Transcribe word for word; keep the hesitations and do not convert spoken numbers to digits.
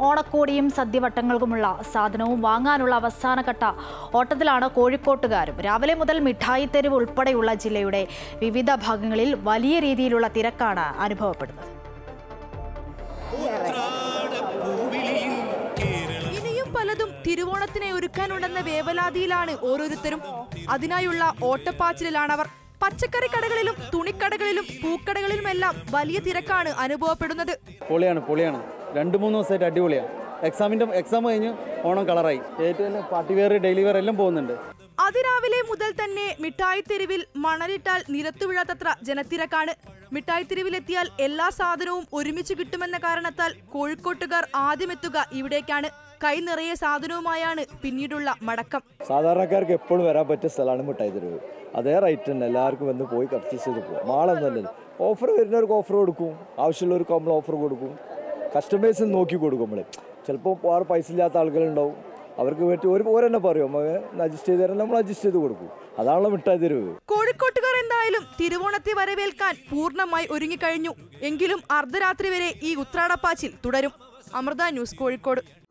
ഓണക്കോടിയും സദ്യവട്ടങ്ങൾക്കുമുള്ള സാധനവും വാങ്ങാനുള്ള അവസാനഘട്ട ഓട്ടത്തിലാണ് കോഴിക്കോട്ടുകാരും. രാവിലെ മുതൽ മിഠായി തെരുവ് ഉൾപ്പെടെയുള്ള ജില്ലയുടെ വിവിധ ഭാഗങ്ങളിൽ വലിയ രീതിയിലുള്ള തിരക്കാണ് അനുഭവപ്പെടുന്നത്. ഇനിയും പലതും തിരുവോണത്തിനെ ഒരുക്കാനുണ്ടെന്ന വേവലാതിയിലാണ് ഓരോരുത്തരും. അതിനായുള്ള ഓട്ടപ്പാച്ചിലാണവർ. പച്ചക്കറി കടകളിലും തുണിക്കടകളിലും പൂക്കടകളിലുമെല്ലാം വലിയ തിരക്കാണ് അനുഭവപ്പെടുന്നത്. പൊളിയാണ് പൊളിയാണ് രണ്ട് മൂന്ന് ദിവസമായിട്ട് അടിപൊളിയാണ്. എക്സാമിന്റെ എക്സാം കഴിഞ്ഞ് ഓണം കളറായി. ഏറ്റവും പാർട്ടി വെയർ ഡെയിലി വെയർ എല്ലാം പോകുന്നുണ്ട്. അതിരാവിലെ മുതൽ തന്നെ മിഠായി തെരുവിൽ മണലിട്ടാൽ നിരത്തു വീഴാത്തത്ര ജനത്തിരക്കാണ്. മിഠായി തെരുവിലെത്തിയാൽ എല്ലാ സാധനവും ഒരുമിച്ച് കിട്ടുമെന്ന കാരണത്താൽ കോഴിക്കോട്ടുകാർ ആദ്യമെത്തുക ഇവിടേക്കാണ്. കൈ നിറയെ സാധനവുമായാണ് പിന്നീടുള്ള മടക്കം. സാധാരണക്കാർക്ക് എപ്പോഴും വരാൻ പറ്റിയ സ്ഥലമാണ് മിഠായി തെരുവ്. അതേ റേറ്റ് തന്നെ എല്ലാവർക്കും വന്ന് പോയി പർച്ചേസ് ചെയ്ത് പോകും. മാളൊന്നുമല്ലല്ലോ. ഓഫർ വരുന്നവർക്ക് ഓഫർ കൊടുക്കും, ആവശ്യമുള്ളവർക്ക് നമ്മൾ ഓഫർ കൊടുക്കും. കസ്റ്റമേഴ്സിന് നോക്കി കൊടുക്കും. നമ്മൾ ചിലപ്പോൾ വേറെ പൈസ ഇല്ലാത്ത ആളുകളുണ്ടാവും, അവർക്ക് വേണ്ടി ഒരു ഓരെന്നെ പറയും അഡ്ജസ്റ്റ് ചെയ്ത് തരാൻ, നമ്മൾ അഡ്ജസ്റ്റ് ചെയ്ത് കൊടുക്കും. അതാണല്ലോ മിഠായി തെരുവ്. കോഴിക്കോട്ടുകാർ എന്തായാലും തിരുവോണത്തെ വരവേൽക്കാൻ പൂർണ്ണമായി ഒരുങ്ങിക്കഴിഞ്ഞു. എങ്കിലും അർദ്ധരാത്രി വരെ ഈ ഉത്രാടപ്പാച്ചിൽ തുടരും. അമൃത ന്യൂസ്, കോഴിക്കോട്.